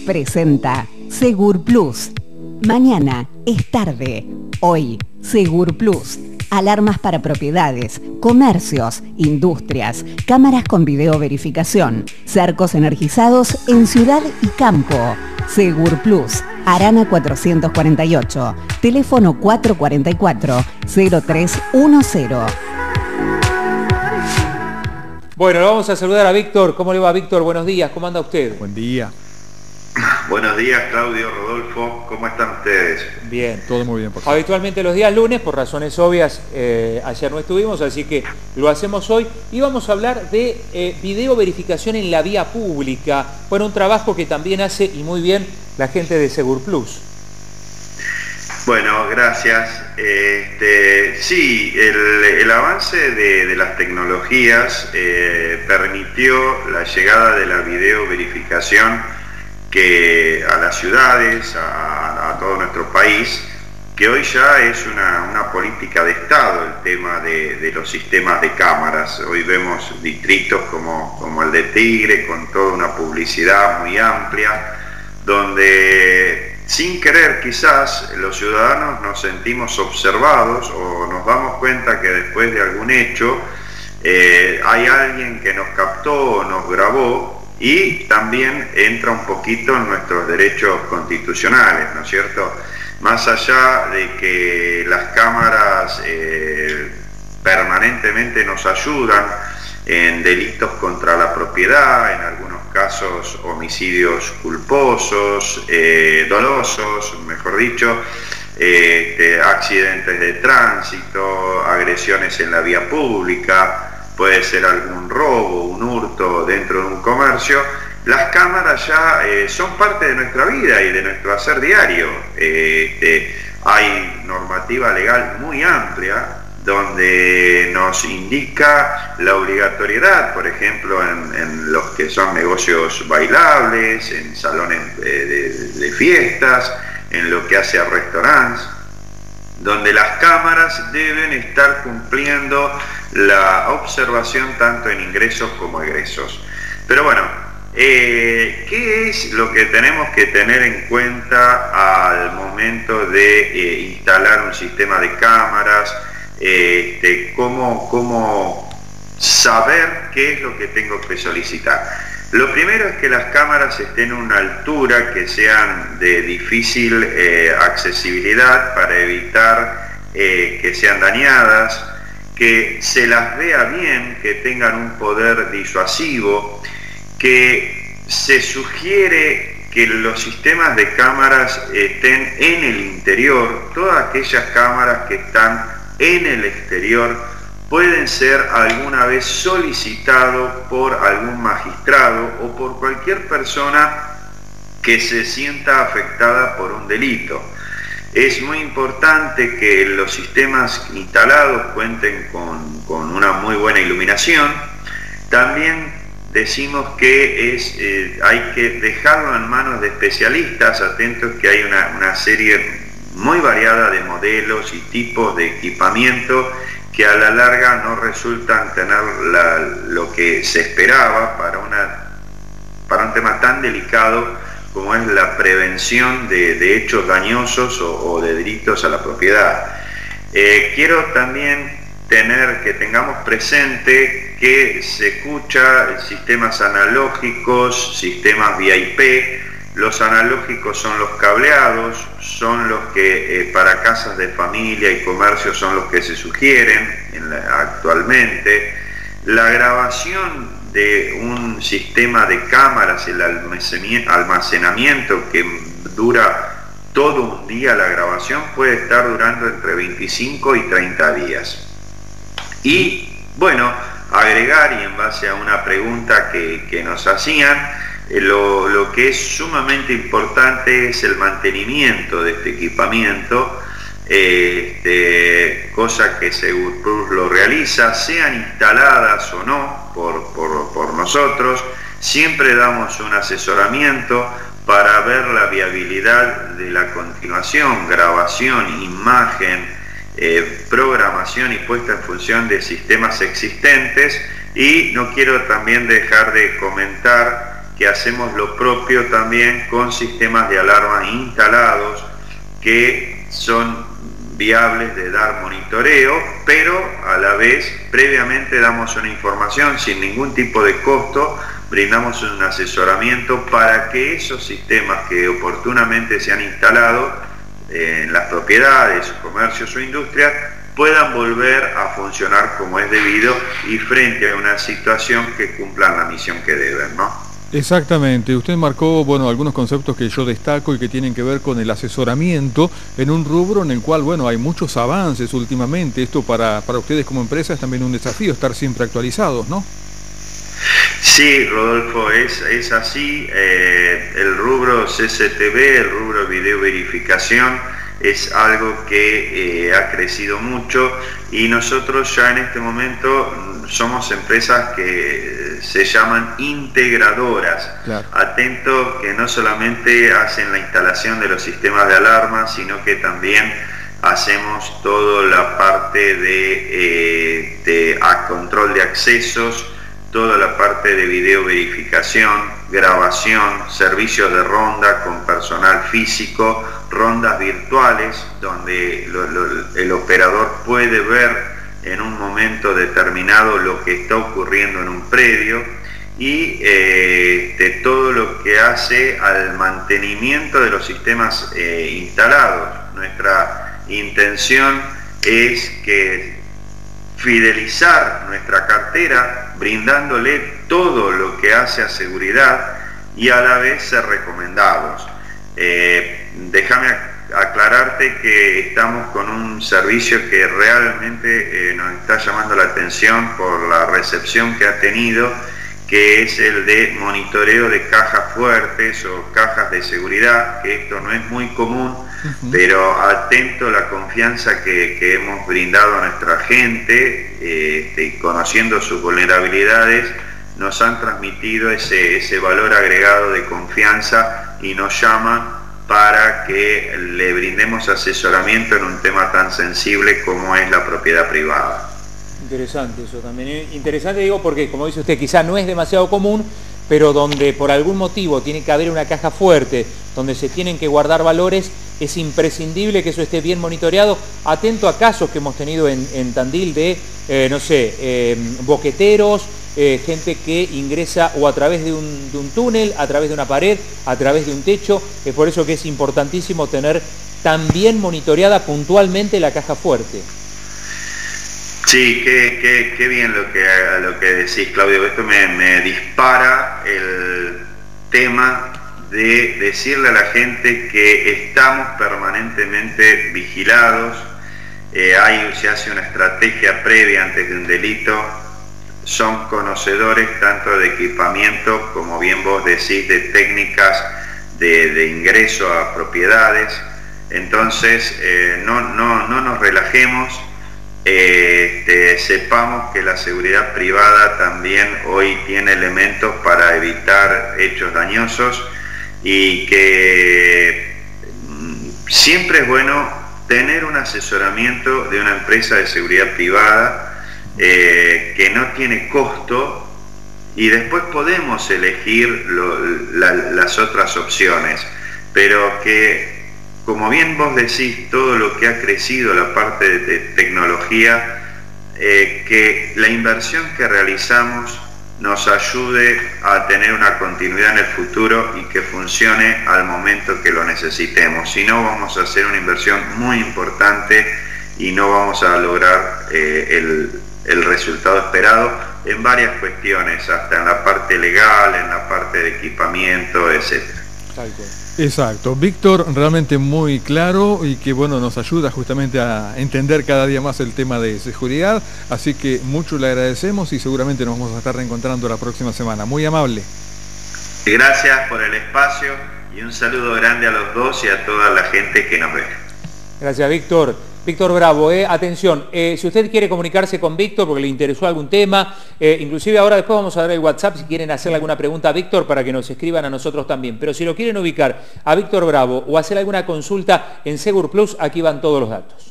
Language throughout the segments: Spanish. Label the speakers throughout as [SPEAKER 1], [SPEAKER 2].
[SPEAKER 1] Presenta Segur Plus. Mañana es tarde. Hoy, Segur Plus. Alarmas para propiedades, comercios, industrias, cámaras con video verificación, cercos energizados en ciudad y campo. Segur Plus. Arana 448. Teléfono 444-0310.
[SPEAKER 2] Bueno, lo vamos a saludar a Víctor. ¿Cómo le va, Víctor? Buenos días. ¿Cómo anda usted?
[SPEAKER 3] Buen día.
[SPEAKER 4] Buenos días, Claudio, Rodolfo. ¿Cómo están ustedes?
[SPEAKER 2] Bien.
[SPEAKER 3] Todo muy bien, por favor.
[SPEAKER 2] Habitualmente los días lunes, por razones obvias, ayer no estuvimos, así que lo hacemos hoy. Y vamos a hablar de video verificación en la vía pública. Bueno, un trabajo que también hace, y muy bien, la gente de Segur Plus.
[SPEAKER 4] Bueno, gracias. Sí, el avance de las tecnologías permitió la llegada de la video verificación a las ciudades, a todo nuestro país, que hoy ya es una política de Estado el tema de los sistemas de cámaras. Hoy vemos distritos como el de Tigre, con toda una publicidad muy amplia, donde sin querer quizás los ciudadanos nos sentimos observados o nos damos cuenta que después de algún hecho hay alguien que nos captó o nos grabó, y también entra un poquito en nuestros derechos constitucionales, ¿no es cierto? Más allá de que las cámaras permanentemente nos ayudan en delitos contra la propiedad, en algunos casos homicidios culposos, dolosos, mejor dicho, accidentes de tránsito, agresiones en la vía pública, puede ser algún robo, un hurto dentro de un comercio. Las cámaras ya son parte de nuestra vida y de nuestro hacer diario. Hay normativa legal muy amplia donde nos indica la obligatoriedad, por ejemplo, en los que son negocios bailables, en salones de fiestas, en lo que hace a restaurantes, donde las cámaras deben estar cumpliendo la observación tanto en ingresos como egresos. Pero bueno, ¿qué es lo que tenemos que tener en cuenta al momento de instalar un sistema de cámaras? ¿Cómo saber qué es lo que tengo que solicitar? Lo primero es que las cámaras estén a una altura que sean de difícil accesibilidad para evitar que sean dañadas, que se las vea bien, que tengan un poder disuasivo, que se sugiere que los sistemas de cámaras estén en el interior. Todas aquellas cámaras que están en el exterior pueden ser alguna vez solicitado por algún magistrado o por cualquier persona que se sienta afectada por un delito. Es muy importante que los sistemas instalados cuenten con una muy buena iluminación. También decimos que hay que dejarlo en manos de especialistas, atentos que hay una serie muy variada de modelos y tipos de equipamiento que a la larga no resultan tener lo que se esperaba para un tema tan delicado como es la prevención de hechos dañosos o de delitos a la propiedad. Quiero también que tengamos presente que se escucha sistemas analógicos, sistemas vía IP. Los analógicos son los cableados, son los que para casas de familia y comercios son los que se sugieren actualmente. La grabación de un sistema de cámaras, el almacenamiento que dura todo un día, la grabación puede estar durando entre 25 y 30 días. Y bueno, agregar, y en base a una pregunta que nos hacían, lo que es sumamente importante es el mantenimiento de este equipamiento, cosa que Segur Plus lo realiza, sean instaladas o no por nosotros. Siempre damos un asesoramiento para ver la viabilidad de la continuación, grabación, imagen, programación y puesta en función de sistemas existentes. Y no quiero también dejar de comentar que hacemos lo propio también con sistemas de alarma instalados que son viables de dar monitoreo, pero a la vez previamente damos una información sin ningún tipo de costo, brindamos un asesoramiento para que esos sistemas que oportunamente se han instalado en las propiedades, comercios o industrias puedan volver a funcionar como es debido y frente a una situación que cumplan la misión que deben, ¿no?
[SPEAKER 3] Exactamente, usted marcó, bueno, algunos conceptos que yo destaco y que tienen que ver con el asesoramiento en un rubro en el cual, bueno, hay muchos avances últimamente. Esto para ustedes como empresa es también un desafío, estar siempre actualizados, ¿no?
[SPEAKER 4] Sí, Rodolfo, es así. El rubro CCTV, el rubro video verificación, es algo que ha crecido mucho y nosotros ya en este momento somos empresas que se llaman integradoras. Claro. Atento que no solamente hacen la instalación de los sistemas de alarma, sino que también hacemos toda la parte de control de accesos, toda la parte de video verificación, grabación, servicios de ronda con personal físico, rondas virtuales donde el operador puede ver en un momento determinado lo que está ocurriendo en un predio y de todo lo que hace al mantenimiento de los sistemas instalados. Nuestra intención es que fidelizar nuestra cartera brindándole todo lo que hace a seguridad y a la vez ser recomendados. Déjame aclararte que estamos con un servicio que realmente nos está llamando la atención por la recepción que ha tenido, que es el de monitoreo de cajas fuertes o cajas de seguridad, que esto no es muy común, pero atento a la confianza que hemos brindado a nuestra gente, conociendo sus vulnerabilidades, nos han transmitido ese valor agregado de confianza y nos llaman para que le brindemos asesoramiento en un tema tan sensible como es la propiedad privada.
[SPEAKER 2] Interesante eso también. Interesante, digo, porque como dice usted, quizá no es demasiado común, pero donde por algún motivo tiene que haber una caja fuerte, donde se tienen que guardar valores, es imprescindible que eso esté bien monitoreado. Atento a casos que hemos tenido en Tandil de, no sé, boqueteros, gente que ingresa o a través de un túnel, a través de una pared, a través de un techo. Es por eso que es importantísimo tener también monitoreada puntualmente la caja fuerte.
[SPEAKER 4] Sí, qué bien lo que decís, Claudio. Esto me dispara el tema de decirle a la gente que estamos permanentemente vigilados. Se hace una estrategia previa antes de un delito. Son conocedores tanto de equipamiento como bien vos decís de técnicas de ingreso a propiedades. Entonces no nos relajemos. Sepamos que la seguridad privada también hoy tiene elementos para evitar hechos dañosos y que siempre es bueno tener un asesoramiento de una empresa de seguridad privada que no tiene costo y después podemos elegir las otras opciones, pero que, como bien vos decís, todo lo que ha crecido la parte de tecnología, que la inversión que realizamos nos ayude a tener una continuidad en el futuro y que funcione al momento que lo necesitemos. Si no, vamos a hacer una inversión muy importante y no vamos a lograr el resultado esperado en varias cuestiones, hasta en la parte legal, en la parte de equipamiento, etc.
[SPEAKER 3] Exacto. Víctor, realmente muy claro y que bueno, nos ayuda justamente a entender cada día más el tema de seguridad, así que mucho le agradecemos y seguramente nos vamos a estar reencontrando la próxima semana. Muy amable.
[SPEAKER 4] Gracias por el espacio y un saludo grande a los dos y a toda la gente que nos ve.
[SPEAKER 2] Gracias, Víctor. Víctor Bravo, atención, si usted quiere comunicarse con Víctor porque le interesó algún tema, inclusive ahora después vamos a dar el WhatsApp si quieren hacerle alguna pregunta a Víctor para que nos escriban a nosotros también, pero si lo quieren ubicar a Víctor Bravo o hacer alguna consulta en Segur Plus, aquí van todos los datos.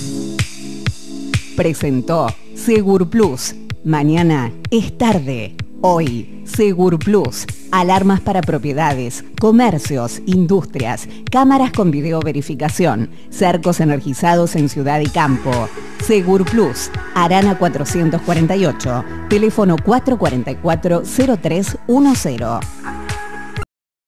[SPEAKER 1] Presentó Segur Plus. Mañana es tarde. Hoy, Segur Plus, alarmas para propiedades, comercios, industrias, cámaras con video verificación, cercos energizados en ciudad y campo. Segur Plus, Arana 448, teléfono 444-0310.